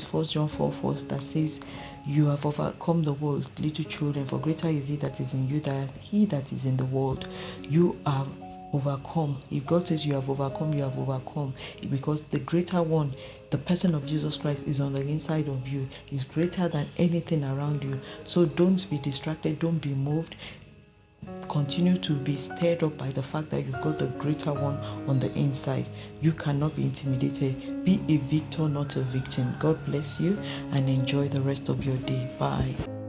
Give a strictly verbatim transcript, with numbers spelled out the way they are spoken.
First John four four that says, you have overcome the world, little children, for greater is he that is in you than he that is in the world. You are overcome. If God says you have overcome, you have overcome, because the greater one, the person of Jesus Christ, is on the inside of you, is greater than anything around you. So don't be distracted, don't be moved. Continue to be stirred up by the fact that you've got the greater one on the inside. You cannot be intimidated. Be a victor, not a victim. God bless you and enjoy the rest of your day. Bye.